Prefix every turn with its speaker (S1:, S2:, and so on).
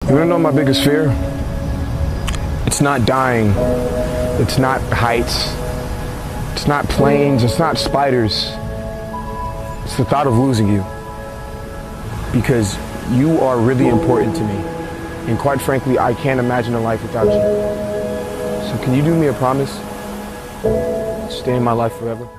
S1: You wanna know my biggest fear? It's not dying. It's not heights. It's not planes. It's not spiders. It's the thought of losing you. Because you are really important to me. And quite frankly, I can't imagine a life without you. So can you do me a promise? Stay in my life forever?